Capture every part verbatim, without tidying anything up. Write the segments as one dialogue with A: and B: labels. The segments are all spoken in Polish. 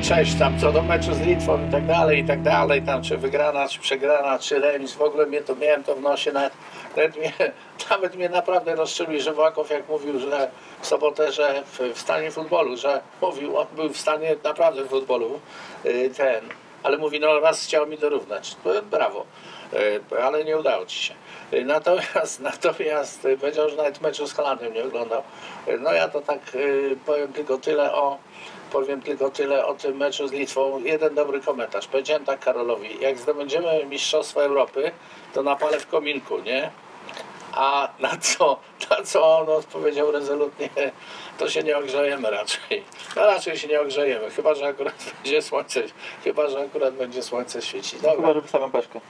A: cześć, tam co do meczu z Litwą i tak dalej, i tak dalej, tam czy wygrana, czy przegrana, czy remis, w ogóle mnie to, miałem to w nosie, nawet, nawet, mnie, nawet mnie naprawdę rozczuli, że Włakow jak mówił, że w sobotę, że w, w stanie futbolu, że mówił, on był w stanie naprawdę w futbolu, yy, ten, ale mówi, no raz chciał mi dorównać, brawo, yy, ale nie udało ci się. Natomiast, natomiast powiedział, że nawet meczu z Holandią nie oglądał. No ja to tak yy, powiem tylko tyle o Powiem tylko tyle o tym meczu z Litwą. Jeden dobry komentarz. Powiedziałem tak Karolowi, jak zdobędziemy Mistrzostwo Europy, to napalę w kominku, nie? A na co, na co on odpowiedział rezolutnie, to się nie ogrzejemy raczej. No raczej się nie ogrzejemy, chyba że akurat będzie słońce, chyba że akurat będzie słońce świecić. Dobra.
B: Chyba, że wystawiam peszkę.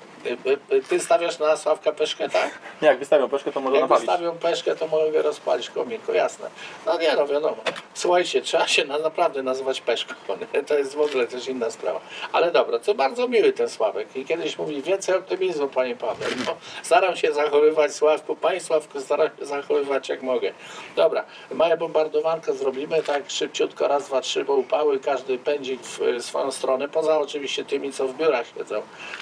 A: Ty stawiasz na Sławka peszkę, tak?
B: Nie, jak wystawią peszkę, to może
A: Jak
B: napalić.
A: wystawią peszkę, to mogę rozpalić w kominku, jasne. No nie, no wiadomo. Słuchajcie, trzeba się na, naprawdę nazywać peszką. Nie? To jest w ogóle też inna sprawa. Ale dobra, to bardzo miły ten Sławek. I kiedyś mówi, więcej optymizmu, panie Paweł. No, staram się zachowywać, Sławku, panie Sławku, staram się zachowywać jak mogę. Dobra, małe bombardowankę zrobimy tak szybciutko, raz, dwa, trzy, bo upały, każdy pędzi w swoją stronę, poza oczywiście tymi, co w biurach siedzą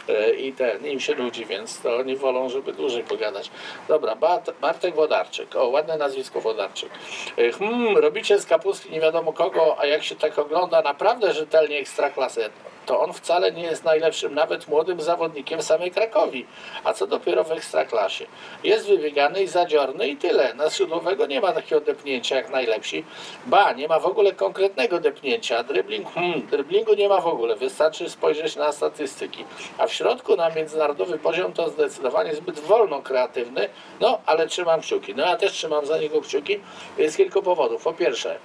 A: i ten, im się nudzi, więc to oni wolą, żeby dłużej pogadać. Dobra, Bartek Wodarczyk, o, ładne nazwisko Wodarczyk. Hmm, robicie z kapustki nie wiadomo kogo, a jak się tak ogląda naprawdę rzetelnie Ekstraklasę, to on wcale nie jest najlepszym, nawet młodym zawodnikiem samej Krakowi. A co dopiero w Ekstraklasie. Jest wybiegany i zadziorny i tyle. Na skrzydłowego nie ma takiego depnięcia jak najlepsi. Ba, nie ma w ogóle konkretnego depnięcia. Dribbling, hmm, dribblingu nie ma w ogóle. Wystarczy spojrzeć na statystyki. A w środku na międzynarodowy poziom to zdecydowanie zbyt wolno kreatywny. No, ale trzymam kciuki. No ja też trzymam za niego kciuki. Jest kilku powodów. Po pierwsze,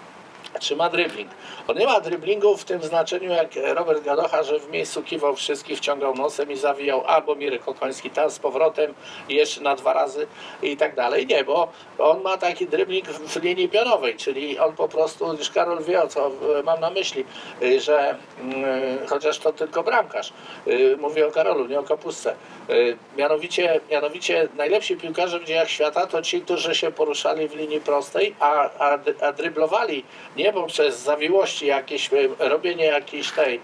A: trzyma dribbling. On nie ma dribblingu w tym znaczeniu jak Robert Gadocha, że w miejscu kiwał wszystkich, wciągał nosem i zawijał, albo Mirek Okoński tam z powrotem i jeszcze na dwa razy i tak dalej. Nie, bo on ma taki dribbling w linii pionowej, czyli on po prostu, już Karol wie, o co mam na myśli, że yy, chociaż to tylko bramkarz, yy, mówię o Karolu, nie o Kapustce. Yy, mianowicie, mianowicie najlepsi piłkarze w dziejach świata to ci, którzy się poruszali w linii prostej, a, a, a dryblowali nie poprzez zawiłości jakieś, robienie jakiejś tej,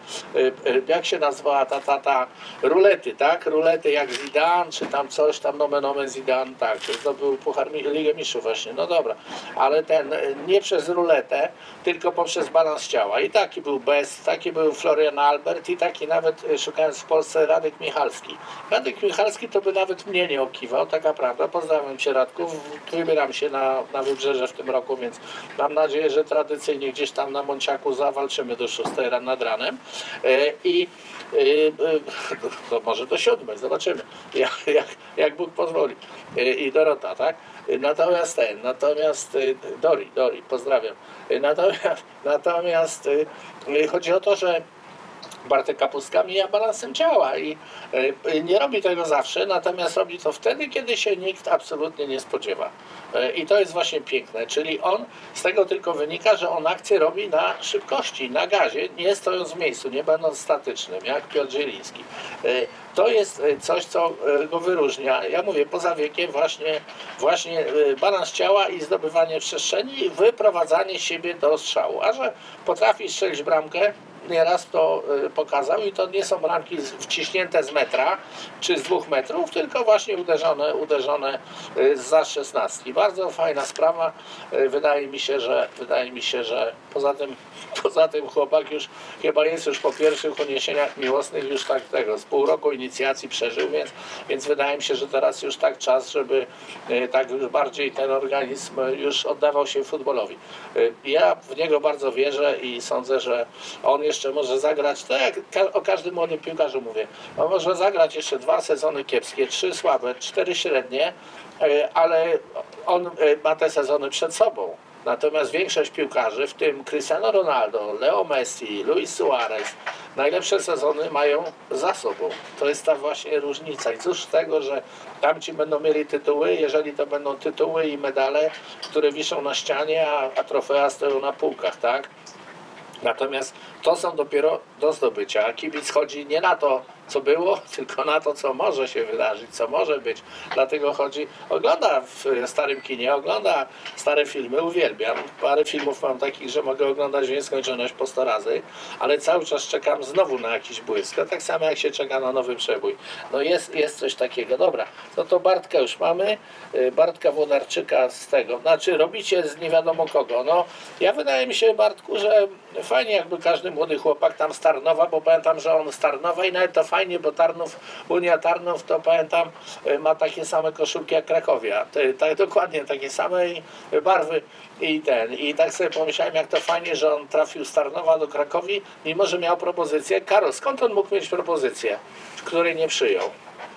A: jak się nazwała ta, ta, ta, rulety, tak? Rulety jak Zidane, czy tam coś, tam nomen omen Zidane, tak, to był Puchar Ligę Mistrzów właśnie, no dobra, ale ten, nie przez ruletę, tylko poprzez balans ciała. I taki był Best, taki był Florian Albert i taki nawet, szukając w Polsce, Radek Michalski. Radek Michalski to by nawet mnie nie okiwał, taka prawda, pozdrawiam Cię Radku, wybieram się na, na Wybrzeże w tym roku, więc mam nadzieję, że tradycyjnie gdzieś tam na Monciaku zawalczymy do szóstej nad ranem i to może do siódmej, zobaczymy, jak, jak, jak Bóg pozwoli. I Dorota, tak? Natomiast ten, natomiast Dori, Dori, pozdrawiam. Natomiast, natomiast chodzi o to, że Bartek Kapustka mija balansem ciała i nie robi tego zawsze, natomiast robi to wtedy, kiedy się nikt absolutnie nie spodziewa. I to jest właśnie piękne, czyli on, z tego tylko wynika, że on akcję robi na szybkości, na gazie, nie stojąc w miejscu, nie będąc statycznym, jak Piotr Zieliński. To jest coś, co go wyróżnia. Ja mówię, poza wiekiem właśnie, właśnie balans ciała i zdobywanie przestrzeni i wyprowadzanie siebie do strzału. A że potrafi strzelić bramkę, nieraz to pokazał i to nie są bramki wciśnięte z metra czy z dwóch metrów, tylko właśnie uderzone, uderzone za szesnastki. Bardzo fajna sprawa. Wydaje mi się, że wydaje mi się, że poza tym, poza tym chłopak już chyba jest już po pierwszych uniesieniach miłosnych już tak tego, z pół roku inicjacji przeżył, więc, więc wydaje mi się, że teraz już tak czas, żeby tak już bardziej ten organizm już oddawał się futbolowi. Ja w niego bardzo wierzę i sądzę, że on jest jeszcze może zagrać, tak jak o każdym młodym piłkarzu mówię, on może zagrać jeszcze dwa sezony kiepskie, trzy słabe, cztery średnie, ale on ma te sezony przed sobą. Natomiast większość piłkarzy, w tym Cristiano Ronaldo, Leo Messi, Luis Suarez, najlepsze sezony mają za sobą. To jest ta właśnie różnica. I cóż z tego, że tamci będą mieli tytuły, jeżeli to będą tytuły i medale, które wiszą na ścianie, a, a trofea stoją na półkach, tak? Natomiast to są dopiero do zdobycia. Kibic chodzi nie na to, co było, tylko na to, co może się wydarzyć, co może być. Dlatego chodzi, ogląda w starym kinie, ogląda stare filmy, uwielbiam. Parę filmów mam takich, że mogę oglądać w nieskończoność po sto razy, ale cały czas czekam znowu na jakiś błysk. Tak samo jak się czeka na nowy przebój. No jest, jest coś takiego. Dobra, no to Bartka już mamy. Bartka Włodarczyka z tego. Znaczy robicie z nie wiadomo kogo. No ja wydaje mi się, Bartku, że fajnie jakby każdy młody chłopak tam z Tarnowa, bo pamiętam, że on z Tarnowa i nawet to fajnie, bo Tarnów, Unia Tarnów to pamiętam ma takie same koszulki jak Krakowia. Tak dokładnie takie same barwy i ten. I tak sobie pomyślałem, jak to fajnie, że on trafił z Tarnowa do Krakowi, mimo że miał propozycję. Karol, skąd on mógł mieć propozycję, której nie przyjął?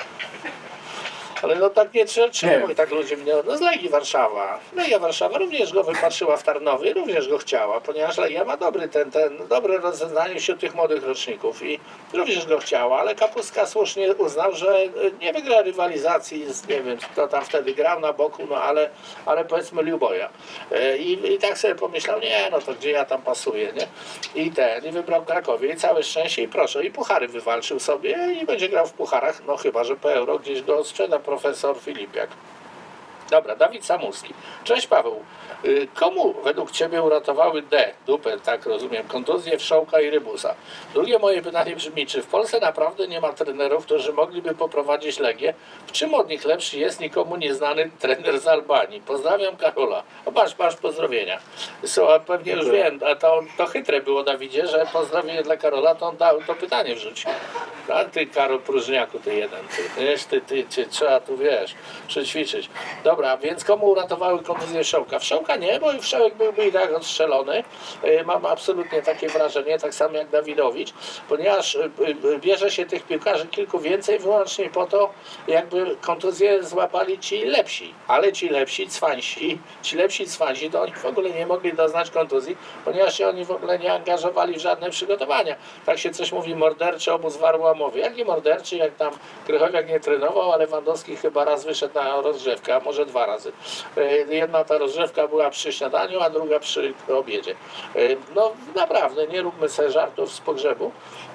A: Ale no tak nie trzeba, tak ludzie mnie, no z Legii Warszawa. Legia Warszawa również go wypatrzyła w Tarnowie, również go chciała, ponieważ Legia ma dobry ten, ten dobre rozeznanie wśród tych młodych roczników i również go chciała, ale Kapustka słusznie uznał, że nie wygra rywalizacji z, nie wiem, kto tam wtedy grał na boku, no ale, ale powiedzmy Luboja. I, I tak sobie pomyślał, nie, no to gdzie ja tam pasuję, nie? I ten, i wybrał Krakowie i całe szczęście i proszę, i puchary wywalczył sobie i będzie grał w pucharach, no chyba, że po Euro gdzieś go sprzeda profesor Filipiak. Dobra, Dawid Samulski. Cześć Paweł. Komu według Ciebie uratowały D, dupę, tak rozumiem, kontuzję Wszołka i Rybusa? Drugie moje pytanie brzmi, czy w Polsce naprawdę nie ma trenerów, którzy mogliby poprowadzić Legię? W czym od nich lepszy jest nikomu nieznany trener z Albanii? Pozdrawiam, Karola. O, masz, masz pozdrowienia. So, a pewnie już wiem, a to, to chytre było, Dawidzie, że pozdrowienie dla Karola, to on dał to pytanie wrzucił. A ty, Karol Próżniaku, ty jeden, ty, wiesz, ty, ty, ty, trzeba tu, wiesz, przećwiczyć. Dobra, więc komu uratowały kontuzję Wszołka? Wszołka nie, bo Wszołek byłby i tak odstrzelony. Mam absolutnie takie wrażenie, tak samo jak Dawidowicz, ponieważ bierze się tych piłkarzy kilku więcej wyłącznie po to, jakby kontuzję złapali ci lepsi. Ale ci lepsi, cwańsi, ci lepsi cwańsi, to oni w ogóle nie mogli doznać kontuzji, ponieważ się oni w ogóle nie angażowali w żadne przygotowania. Tak się coś mówi, morderczy obóz warłamowy. Jaki morderczy, jak tam Krychowiak nie trenował, ale Lewandowski chyba raz wyszedł na rozgrzewkę, a może dwa razy. Jedna ta rozgrzewka była przy śniadaniu, a druga przy obiedzie. No naprawdę, nie róbmy sobie żartów z pogrzebu.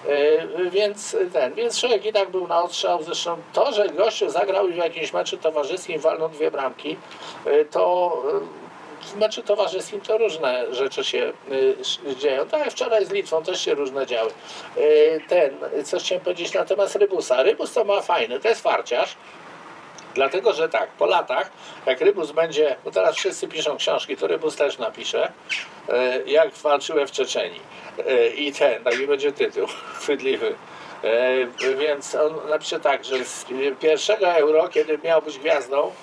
A: Więc ten, więc Wszołek i tak był na odstrzał. Zresztą to, że gościu zagrał w jakimś meczu towarzyskim, walnął dwie bramki, to w meczu towarzyskim to różne rzeczy się y, dzieją. Tak jak wczoraj z Litwą też się różne działy. Y, ten, coś chciałem powiedzieć na temat Rybusa. Rybus to ma fajny, to jest farciarz. Dlatego, że tak, po latach, jak Rybus będzie, bo teraz wszyscy piszą książki, to Rybus też napisze, y, jak walczyłem w Czeczenii. Y, I ten, taki będzie tytuł chwytliwy. Y, więc on napisze tak, że z pierwszego Euro, kiedy miał być gwiazdą,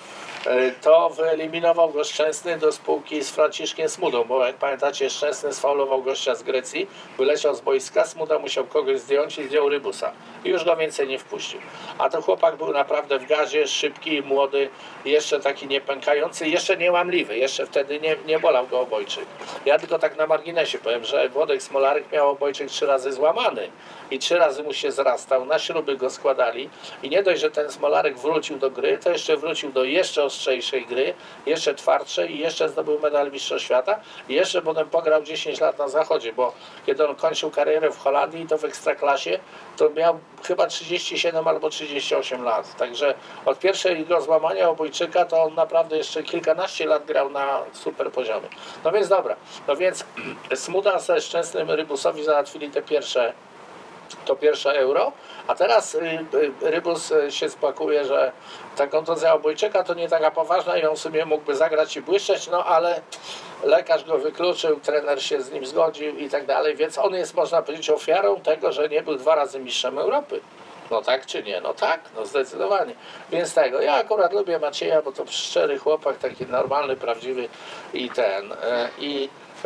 A: to wyeliminował go Szczęsny do spółki z Franciszkiem Smudą, bo jak pamiętacie, Szczęsny sfaulował gościa z Grecji, wyleciał z boiska, Smuda musiał kogoś zdjąć i zdjął Rybusa. I już go więcej nie wpuścił. A ten chłopak był naprawdę w gazie, szybki, młody, jeszcze taki niepękający, jeszcze niełamliwy, jeszcze wtedy nie, nie bolał go obojczyk. Ja tylko tak na marginesie powiem, że Włodek Smolarek miał obojczyk trzy razy złamany i trzy razy mu się zrastał, na śruby go składali i nie dość, że ten Smolarek wrócił do gry, to jeszcze wrócił do jeszcze ostrzejszej gry, jeszcze twardszej i jeszcze zdobył medal Mistrzostw Świata i jeszcze potem pograł dziesięć lat na zachodzie, bo kiedy on kończył karierę w Holandii, to w Ekstraklasie, to miał chyba trzydzieści siedem albo trzydzieści osiem lat. Także od pierwszego złamania obojczyka to on naprawdę jeszcze kilkanaście lat grał na super poziomie. No więc dobra, no więc Smuda ze Szczęsnym Rybusowi załatwili te pierwsze to pierwsze Euro, a teraz Rybus się spakuje, że ta kontuzja obojczyka to nie taka poważna i on sobie mógłby zagrać i błyszczeć, no ale lekarz go wykluczył, trener się z nim zgodził i tak dalej, więc on jest, można powiedzieć, ofiarą tego, że nie był dwa razy mistrzem Europy. No tak czy nie? No tak, no zdecydowanie. Więc tego, ja akurat lubię Macieja, bo to szczery chłopak, taki normalny, prawdziwy i ten, i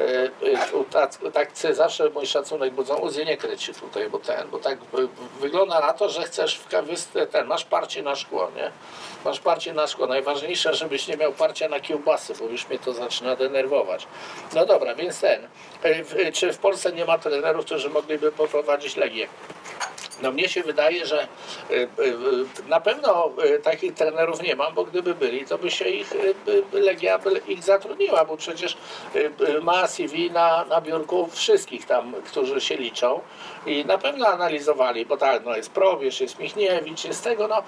A: tak zawsze mój szacunek budzą. Uzy, nie kryć się tutaj, bo ten, bo tak wygląda na to, że chcesz w kawisty, ten, masz parcie na szkło, nie? Masz parcie na szkło. Najważniejsze, żebyś nie miał parcia na kiełbasy, bo już mnie to zaczyna denerwować. No dobra, więc ten, czy w Polsce nie ma trenerów, którzy mogliby poprowadzić Legię? No mnie się wydaje, że y, y, y, na pewno y, takich trenerów nie mam, bo gdyby byli, to by się ich y, y, Legia by ich zatrudniła, bo przecież y, y, ma C V na, na biurku wszystkich tam, którzy się liczą i na pewno analizowali, bo tak, no jest Probierz, jest Michniewicz, jest tego, no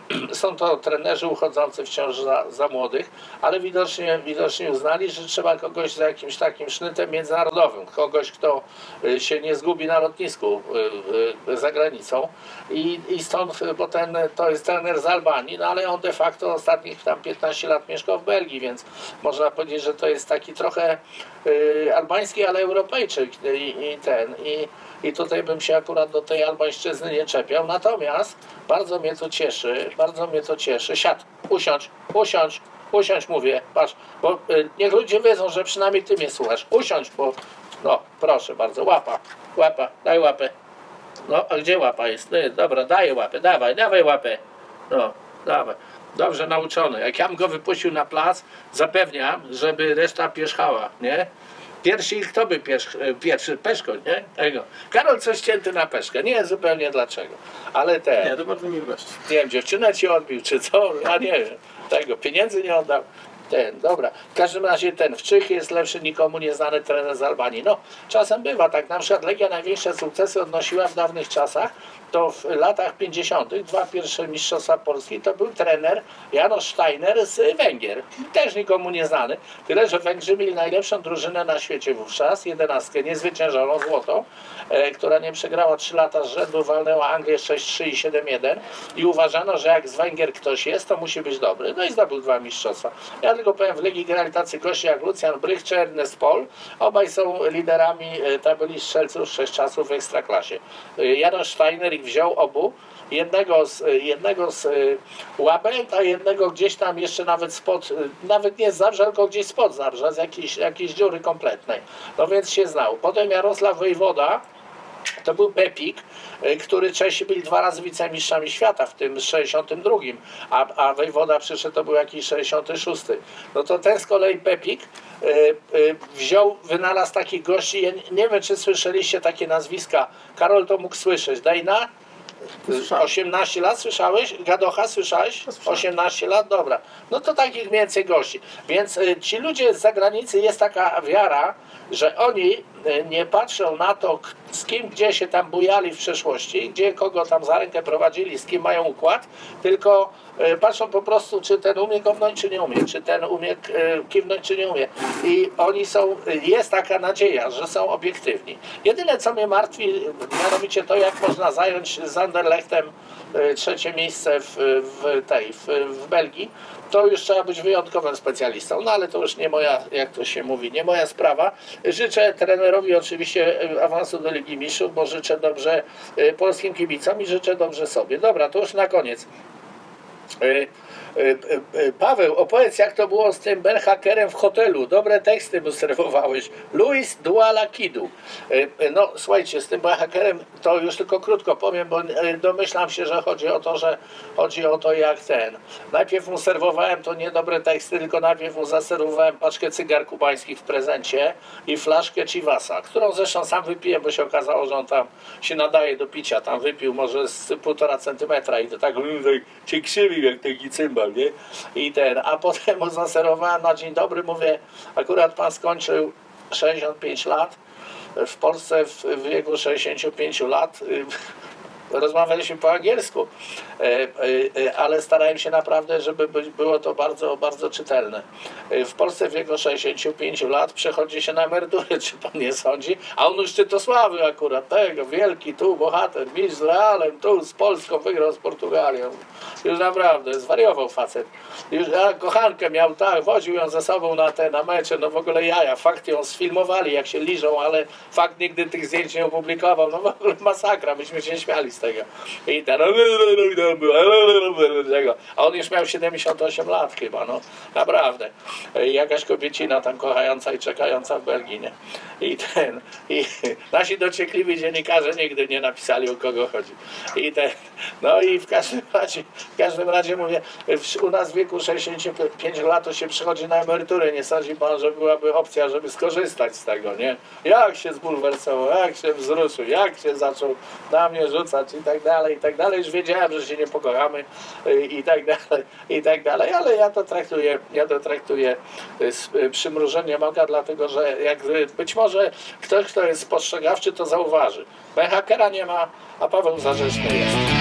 A: są to trenerzy uchodzący wciąż za, za młodych, ale widocznie, widocznie uznali, że trzeba kogoś z jakimś takim sznytem międzynarodowym, kogoś, kto y, się nie zgubi na lotnisku y, y, za granicą i, i stąd, bo ten to jest trener z Albanii, no ale on de facto ostatnich tam piętnaście lat mieszkał w Belgii, więc można powiedzieć, że to jest taki trochę y, albański, ale Europejczyk i, i ten i, i tutaj bym się akurat do tej albańszczyzny nie czepiał, natomiast bardzo mnie to cieszy, bardzo mnie to cieszy, siad, usiądź, usiądź, usiądź mówię, patrz, bo y, niech ludzie wiedzą, że przynajmniej ty mnie słuchasz, usiądź, bo no proszę bardzo, łapa, łapa, daj łapę. No, a gdzie łapa jest? No, dobra, daję łapę, dawaj, dawaj łapę. No, dawaj. Dobrze nauczony. Jak ja bym go wypuścił na plac, zapewniam, żeby reszta pierzchała, nie? Pierwszy kto by pierz, pierwszy? Peszko, nie? Tego. Karol coś cięty na peszkę. Nie wiem zupełnie dlaczego. Ale te.
B: Nie, to bardzo miły gość.
A: Nie wiem, dziewczynę ci odbił, czy co? Ja nie wiem. Tego. Pieniędzy nie oddał. Ten, dobra. W każdym razie ten Wczych jest lepszy nikomu nieznany trener z Albanii. No, czasem bywa tak. Na przykład Legia największe sukcesy odnosiła w dawnych czasach. To w latach pięćdziesiątych dwa pierwsze mistrzostwa Polski to był trener Janusz Steiner z Węgier. Też nikomu nieznany. Tyle, że Węgrzy mieli najlepszą drużynę na świecie wówczas, jedenastkę niezwyciężoną, złotą, e, która nie przegrała trzy lata z rzędu, walnęła Anglię sześć trzy i siedem jeden i uważano, że jak z Węgier ktoś jest, to musi być dobry. No i zdobył dwa mistrzostwa. Ja tylko powiem, w Legii grali tacy goście jak Lucjan Brych czy Ernest Pol. Obaj są liderami tabeli strzelców sześć czasów w Ekstraklasie. Janusz Steiner ich wziął obu. Jednego z, jednego z Łabęd, a jednego gdzieś tam jeszcze nawet spod, nawet nie z Zabrza, tylko gdzieś spod Zabrza, z jakiejś, jakiejś dziury kompletnej. No więc się znał. Potem Jarosław Wojwoda, to był Pepik, który Czesi byli dwa razy wicemistrzami świata, w tym sześćdziesiątym drugim, a, a Wojwoda przyszedł, to był jakiś sześćdziesiąty szósty. No to ten z kolei Pepik y, y, wziął, wynalazł takich gości, ja nie wiem, czy słyszeliście takie nazwiska, Karol to mógł słyszeć, Dejna? osiemnaście lat słyszałeś? Gadocha słyszałeś? osiemnaście lat? Dobra. No to takich więcej gości. Więc y, ci ludzie z zagranicy, jest taka wiara, że oni y, nie patrzą na to, z kim gdzie się tam bujali w przeszłości, gdzie kogo tam za rękę prowadzili, z kim mają układ, tylko y, patrzą po prostu, czy ten umie kopnąć, czy nie umie, czy ten umie y, kiwnąć, czy nie umie. I oni są, jest taka nadzieja, że są obiektywni. Jedyne, co mnie martwi, mianowicie to, jak można zająć z Anderlechtem y, trzecie miejsce w, w tej, w, w Belgii, to już trzeba być wyjątkowym specjalistą. No ale to już nie moja, jak to się mówi, nie moja sprawa. Życzę trenerowi oczywiście awansu do Ligi Mistrzów, bo życzę dobrze polskim kibicom i życzę dobrze sobie. Dobra, to już na koniec. Paweł, opowiedz, jak to było z tym Benhakerem w hotelu. Dobre teksty mu serwowałeś. Luis Duala Kidu. No słuchajcie, z tym Benhakerem to już tylko krótko powiem, bo domyślam się, że chodzi o to, że chodzi o to, jak ten. Najpierw mu serwowałem to niedobre teksty, tylko najpierw mu zaserwowałem paczkę cygar kubańskich w prezencie i flaszkę Chivasa, którą zresztą sam wypiłem, bo się okazało, że on tam się nadaje do picia. Tam wypił może z półtora centymetra i to tak się krzywił jak taki cymbał. Nie? I ten, a potem mu zaserowałem na dzień dobry, mówię, akurat pan skończył sześćdziesiąt pięć lat, w Polsce w wieku sześćdziesięciu pięciu lat rozmawialiśmy po angielsku, ale starałem się naprawdę, żeby było to bardzo, bardzo czytelne. W Polsce w wieku sześćdziesięciu pięciu lat przechodzi się na emeryturę, czy pan nie sądzi? A on już Czytosławy akurat, tego, wielki tu bohater, mistrz z Realem, tu z Polską wygrał z Portugalią. Już naprawdę, zwariował facet. Już a, kochankę miał, tak, woził ją ze sobą na te, na mecze, no w ogóle jaja. Fakt ją sfilmowali, jak się liżą, ale fakt nigdy tych zdjęć nie opublikował. No w ogóle masakra, myśmy się śmiali z tego. I ten, a on już miał siedemdziesiąt osiem lat chyba, no naprawdę. I jakaś kobiecina tam kochająca i czekająca w Belgii, nie? I ten, i nasi dociekliwi dziennikarze nigdy nie napisali, o kogo chodzi. I ten, no i w każdym razie, w każdym razie mówię, u nas w wieku sześćdziesięciu pięciu lat to się przychodzi na emeryturę. Nie sądzi pan, że byłaby opcja, żeby skorzystać z tego, nie? Jak się zbulwersował, jak się wzruszył, jak się zaczął na mnie rzucać kochać i tak dalej, i tak dalej. Już wiedziałem, że się nie pokochamy y, i tak dalej, i tak dalej, ale ja to traktuję, ja to traktuję z y, przymrużeniem oka, dlatego że jak y, być może ktoś, kto jest spostrzegawczy, to zauważy. B H Kera nie ma, a Paweł Zarzeczny jest.